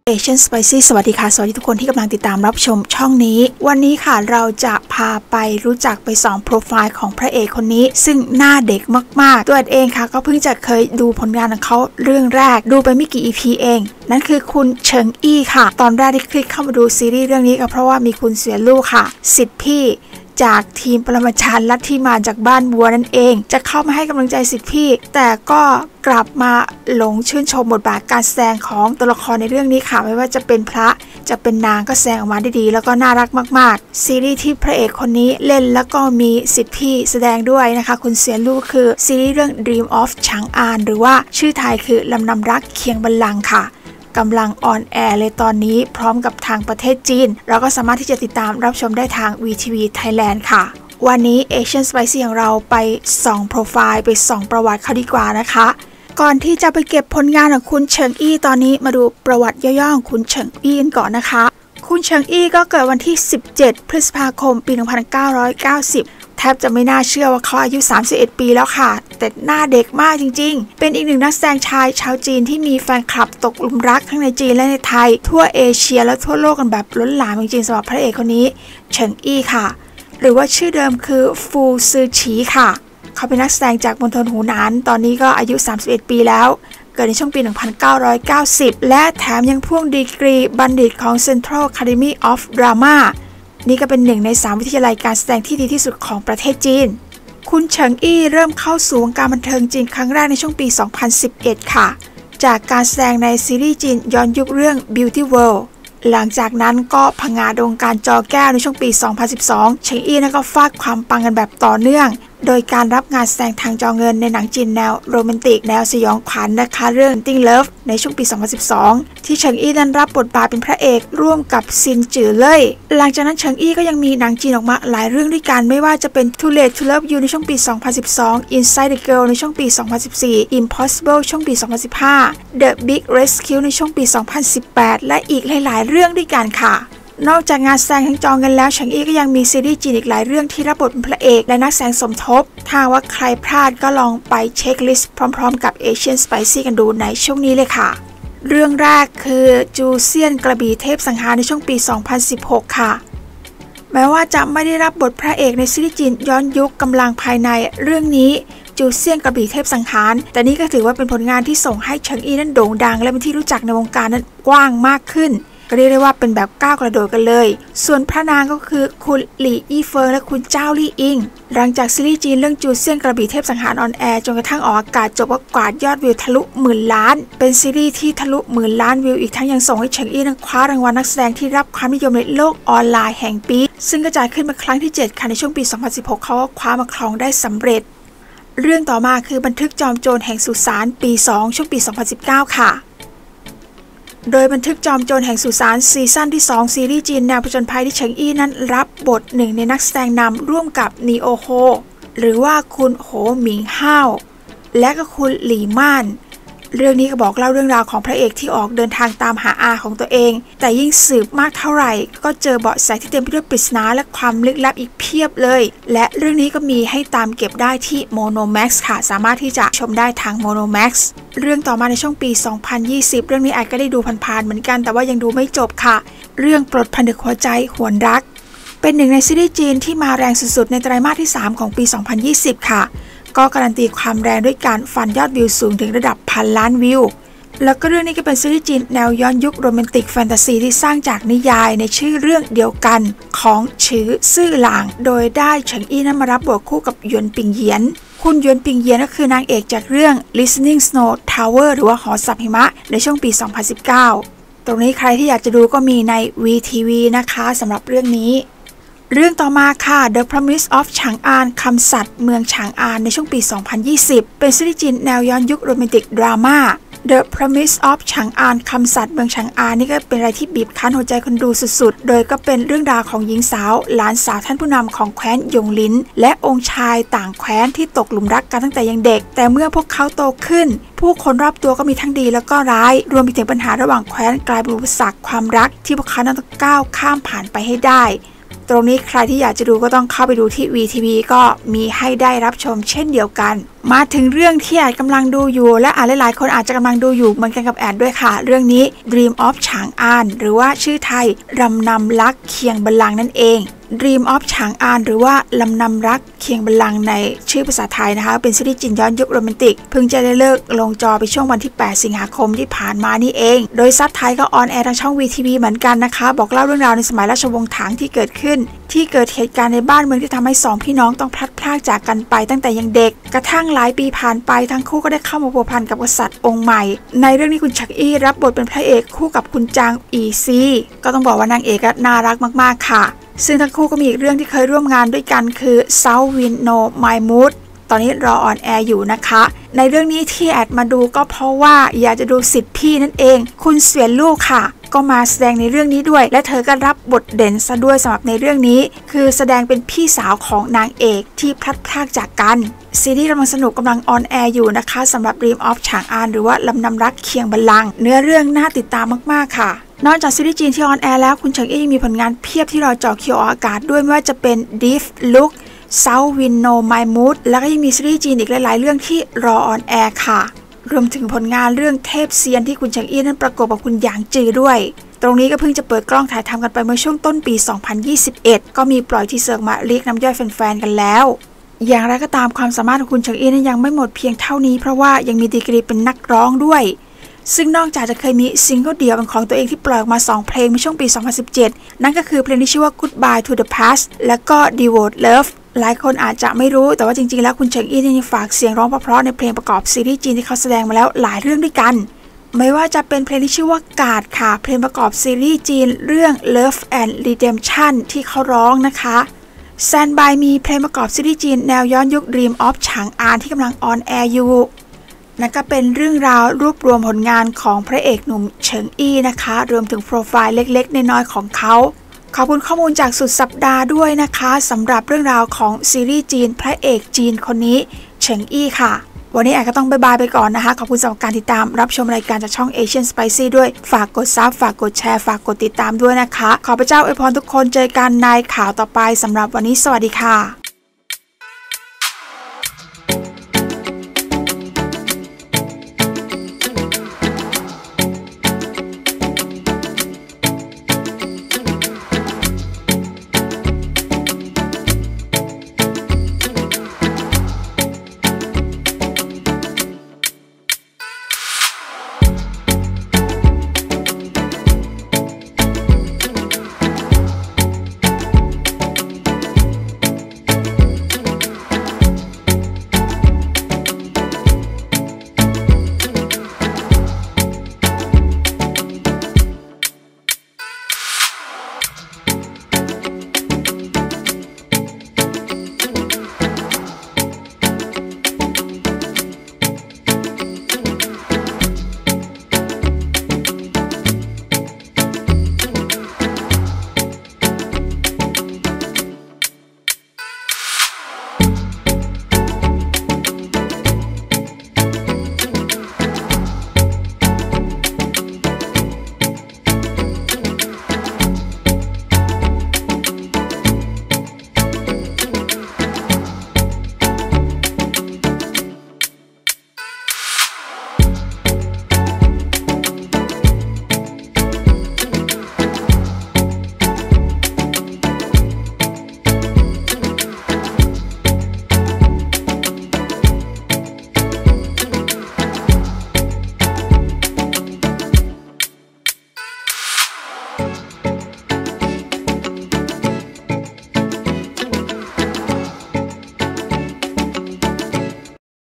Asian Spicy สวัสดีค่ะสวัสดีทุกคนที่กำลังติดตามรับชมช่องนี้วันนี้ค่ะเราจะพาไปรู้จักไป2โปรไฟล์ของพระเอกคนนี้ซึ่งหน้าเด็กมากๆตัวเองค่ะก็เพิ่งจะเคยดูผลงานของเขาเรื่องแรกดูไปไม่กี่ EP เองนั่นคือคุณเฉิงอี้ค่ะตอนแรกที่คลิกเข้ามาดูซีรีส์เรื่องนี้ก็เพราะว่ามีคุณเสียลู่ค่ะสิทธิพี่จากทีมปรมาจารย์ลัทธิมาจากบ้านบัวนั่นเองจะเข้ามาให้กำลังใจสิทธิพี่แต่ก็กลับมาหลงชื่นชมบทบาทการแสดงของตัวละครในเรื่องนี้ค่ะไม่ว่าจะเป็นพระจะเป็นนางก็แสดงออกมาได้ดีแล้วก็น่ารักมากๆซีรีส์ที่พระเอกคนนี้เล่นแล้วก็มีสิทธิพี่แสดงด้วยนะคะคุณเสียลู่คือซีรีส์เรื่อง Dream of ฉางอานหรือว่าชื่อไทยคือลำนำรักเคียงบัลลังก์ค่ะกำลังออนแอร์เลยตอนนี้พร้อมกับทางประเทศจีนเราก็สามารถที่จะติดตามรับชมได้ทาง VTV Thailand ค่ะวันนี้ Asian Spicy ของเราไปส่องโปรไฟล์ไปส่องประวัติเขาดีกว่านะคะก่อนที่จะไปเก็บผลงานของคุณเฉิงอี้ตอนนี้มาดูประวัติย่อๆของคุณเฉิงอี้กันก่อนนะคะคุณเฉิงอี้ก็เกิดวันที่17พฤษภาคมปี1990แทบจะไม่น่าเชื่อว่าเขาอายุ31ปีแล้วค่ะแต่หน้าเด็กมากจริงๆเป็นอีกหนึ่งนักแสดงชายชาวจีนที่มีแฟนคลับตกหลุมรักทั้งในจีนและในไทยทั่วเอเชียและทั่วโลกกันแบบล้นหลามจริงๆสำหรับพระเอกคนนี้เฉิงอี้ค่ะหรือว่าชื่อเดิมคือฟูซือฉีค่ะเขาเป็นนักแสดงจากมณฑลหูหนานตอนนี้ก็อายุ31ปีแล้วเกิดในช่วงปี1990และแถมยังพ่วงดีกรีบัณฑิตของ Central Academy of Drama นี่ก็เป็นหนึ่งใน3วิทยาลัยการแสดงที่ดีที่สุดของประเทศจีนคุณเฉิงอี้เริ่มเข้าสู่วงการบันเทิงจีนครั้งแรกในช่วงปี 2011 ค่ะจากการแสดงในซีรีส์จีนย้อนยุคเรื่อง Beauty World หลังจากนั้นก็ผงาดวงการจอแก้วในช่วงปี 2012 เฉิงอี้ก็ฟาดความปังกันแบบต่อเนื่องโดยการรับงานแสดงทางจอเงินในหนังจีนแนวโรแมนติกแนวสยองขวัญนะคะเรื่อง Ting Love ในช่วงปี 2012 ที่เฉิงอี้นั้นรับบทบาทเป็นพระเอกร่วมกับซินจือเล่ยหลังจากนั้นเฉิงอี้ก็ยังมีหนังจีนออกมาหลายเรื่องด้วยกันไม่ว่าจะเป็น Too Late to Love You ในช่วงปี 2012 Inside the Girl ในช่วงปี 2014 Impossible ช่วงปี 2015 The Big Rescue ในช่วงปี 2018 และอีกหลายๆเรื่องด้วยกันค่ะนอกจากงานแสดงทางจอเงินแล้วเฉิงอี้ก็ยังมีซีรีส์จีนอีกหลายเรื่องที่รับบทเป็นพระเอกและนักแสดงสมทบถ้าว่าใครพลาดก็ลองไปเช็คลิสต์พร้อมๆกับ Asian Spicy กันดูในช่วงนี้เลยค่ะเรื่องแรกคือจูเซียนกระบี่เทพสังหารในช่วงปี 2016 ค่ะแม้ว่าจะไม่ได้รับบทพระเอกในซีรีส์จีนย้อนยุคกำลังภายในเรื่องนี้จูเซียนกระบี่เทพสังหารแต่นี่ก็ถือว่าเป็นผลงานที่ส่งให้เฉิงอี้นั้นโด่งดังและเป็นที่รู้จักในวงการนั้นกว้างมากขึ้นก็เรียกได้ว่าเป็นแบบก้าวกระโดดกันเลยส่วนพระนางก็คือคุณหลี่อี้เฟิงและคุณเจ้าลี่อิงหลังจากซีรีส์จีนเรื่องจูเซียนกระบี่เทพสังหารออนแอร์จนกระทั่งออกอากาศจบก็กวาดยอดวิวทะลุหมื่นล้านเป็นซีรีส์ที่ทะลุหมื่นล้านวิวอีกทั้งยังส่งให้เฉิงอี้นั้นคว้ารางวัลนักแสดงที่รับความนิยมในโลกออนไลน์แห่งปีซึ่งกระจายขึ้นมาครั้งที่7ค่ะในช่วงปี 2016 เขาก็คว้ามาครองได้สำเร็จเรื่องต่อมาคือบันทึกจอมโจรแห่งสุสานปี2ช่วงปี 2019 ค่ะโดยบันทึกจอมโจรแห่งสุสานซีซั่นที่2ซีรีส์จีนแนวผจญภัยที่เฉิงอี้นั้นรับบทหนึ่งในนักแสดงนำร่วมกับนีโอโฮหรือว่าคุณโหหมิงห้าวและก็คุณหลี่ม่านเรื่องนี้ก็บอกเล่าเรื่องราวของพระเอกที่ออกเดินทางตามหาอาของตัวเองแต่ยิ่งสืบมากเท่าไหร่ก็เจอเบาะแสที่เต็มไปด้วยปริศนาและความลึกลับอีกเพียบเลยและเรื่องนี้ก็มีให้ตามเก็บได้ที่ Monomax ค่ะสามารถที่จะชมได้ทาง Monomax เรื่องต่อมาในช่วงปี 2020 เรื่องนี้อาจก็ได้ดูผ่านๆเหมือนกันแต่ว่ายังดูไม่จบค่ะเรื่องปลดผนึกหัวใจหวนรักเป็นหนึ่งในซีรีส์จีนที่มาแรงสุดๆในไตรมาสที่3ของปี 2020 ค่ะก็การันตีความแรงด้วยการฟันยอดวิวสูงถึงระดับพันล้านวิวแล้วก็เรื่องนี้ก็เป็นซีรีส์จีนแนวย้อนยุคโรแมนติกแฟนตาซีที่สร้างจากนิยายในชื่อเรื่องเดียวกันของฉือซื่อหลางโดยได้เฉิงอี้นั้นมารับบทคู่กับหยวนปิงเหยียนคุณหยวนปิงเหยียนก็คือนางเอกจากเรื่อง Listening Snow Tower หรือว่าหอสับหิมะในช่วงปี 2019 ตรงนี้ใครที่อยากจะดูก็มีใน VTV นะคะสำหรับเรื่องนี้เรื่องต่อมาค่ะ The Promise of ฉางอานคำสัตย์เมืองฉางอานในช่วงปี 2020 เป็นซีรีส์จีนแนวย้อนยุคโรแมนติกดราม่า The Promise of ฉางอานคำสัตย์เมืองฉางอานนี่ก็เป็นอะไรที่บีบคั้นหัวใจคนดูสุดๆโดยก็เป็นเรื่องราวของหญิงสาวหลานสาวท่านผู้นำของแคว้นหยงหลินและองค์ชายต่างแคว้นที่ตกหลุมรักกันตั้งแต่ยังเด็กแต่เมื่อพวกเขาโตขึ้นผู้คนรอบตัวก็มีทั้งดีแล้วก็ร้ายรวมไปถึงปัญหาระหว่างแคว้นกลายเป็นอุปสรรคความรักที่พวกเขาต้องก้าวข้ามผ่านไปให้ได้ตรงนี้ใครที่อยากจะดูก็ต้องเข้าไปดูที่ VTV ก็มีให้ได้รับชมเช่นเดียวกันมาถึงเรื่องที่แอดกำลังดูอยู่และหลายๆคนอาจจะกำลังดูอยู่เหมือนกันกับแอดด้วยค่ะเรื่องนี้ Dream of ฉางอานหรือว่าชื่อไทยรำนำรักเคียงบัลลังก์นั่นเอง Dream of ฉางอานหรือว่าลำนำรักเคียงบัลลังก์ในชื่อภาษาไทยนะคะเป็นซีรีส์จีนย้อนยุคโรแมนติกเพิ่งจะได้เลิกลงจอไปช่วงวันที่8สิงหาคมที่ผ่านมานี่เองโดยซับไทยก็ออนแอร์ทางช่อง VTV เหมือนกันนะคะบอกเล่าเรื่องราวในสมัยราชวงศ์ถังที่เกิดขึ้นที่เกิดเหตุการณ์ในบ้านเมืองที่ทำให้2พี่น้องต้องพลัดพรากจากกันไปตั้งแต่ยังเด็กกระทั่งหลายปีผ่านไปทั้งคู่ก็ได้เข้ามาพัวพันกับกษัตริย์องค์ใหม่ในเรื่องนี้คุณชักอี้รับบทเป็นพระเอกคู่กับคุณจางอีซีก็ต้องบอกว่านางเอกน่ารักมากๆค่ะซึ่งทั้งคู่ก็มีอีกเรื่องที่เคยร่วมงานด้วยกันคือ South Wind No My Mood ตอนนี้รอออนแอร์อยู่นะคะในเรื่องนี้ที่แอดมาดูก็เพราะว่าอยากจะดูสิทธิพี่นั่นเองคุณเสวียนลู่ค่ะก็มาแสดงในเรื่องนี้ด้วยและเธอก็รับบทเด่นซะด้วยสำหรับในเรื่องนี้คือแสดงเป็นพี่สาวของนางเอกที่พลัดพรากจากกันซีรีส์กำลังสนุกกำลังออนแอร์อยู่นะคะสำหรับ Dream of ฉางอานหรือว่าลำนำรักเคียงบัลลังก์เนื้อเรื่องน่าติดตามมากๆค่ะนอกจากซีรีส์จีนที่ออนแอร์แล้วคุณเฉิงอี้ยังมีผลงานเพียบที่รอจ่อคิวออกอากาศด้วยไม่ว่าจะเป็น Deep Look South Wind No My Mood แล้วก็ยังมีซีรีส์จีนอีกหลายๆเรื่องที่รอออนแอร์ค่ะรวมถึงผลงานเรื่องเทพเซียนที่คุณเฉิงอี้นั้นประกบกับคุณหยางจือด้วยตรงนี้ก็เพิ่งจะเปิดกล้องถ่ายทำกันไปเมื่อช่วงต้นปี 2021 ก็มีปล่อยทีเซอร์มาเรียกน้ำย่อยแฟนๆกันแล้วอย่างไรก็ตามความสามารถของคุณเฉิงอี้นั้นยังไม่หมดเพียงเท่านี้เพราะว่ายังมีดีกรีเป็นนักร้องด้วยซึ่งนอกจากจะเคยมีซิงเกิลเดี่ยวเป็นของตัวเองที่ปล่อยออกมา2เพลงในช่วงปี 2017 นั่นก็คือเพลงที่ชื่อว่า Goodbye to the Past และก็ Devote Love หลายคนอาจจะไม่รู้แต่ว่าจริงๆแล้วคุณเฉิงอี้ยังฝากเสียงร้องเพราะๆในเพลงประกอบซีรีส์จีนที่เขาแสดงมาแล้วหลายเรื่องด้วยกันไม่ว่าจะเป็นเพลงที่ชื่อว่ากาดค่ะเพลงประกอบซีรีส์จีนเรื่อง Love and Redemption ที่เขาร้องนะคะแซนบายมีเพลงประกอบซีรีส์จีนแนวย้อนยุค Dream of ฉางอานที่กำลังออนแอร์อยู่นั่นก็เป็นเรื่องราวรวบรวมผลงานของพระเอกหนุ่มเฉิงอี้นะคะรวมถึงโปรไฟล์เล็กๆน้อยๆของเขาขอบคุณข้อมูลจากสุดสัปดาห์ด้วยนะคะสำหรับเรื่องราวของซีรีส์จีนพระเอกจีนคนนี้เฉิงอี้ค่ะวันนี้แอดก็ต้องบายบายไปก่อนนะคะขอบคุณสำหรับการติดตามรับชมรายการจากช่อง Asian Spicy ด้วยฝากกดซับฝากกดแชร์ฝากกดติดตามด้วยนะคะขอพระเจ้าอวยพรทุกคนเจอกันในข่าวต่อไปสำหรับวันนี้สวัสดีค่ะ